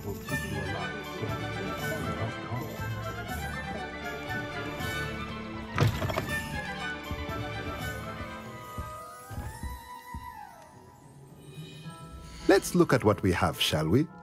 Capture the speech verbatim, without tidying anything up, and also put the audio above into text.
will keep you alive without cost. Let's look at what we have, shall we?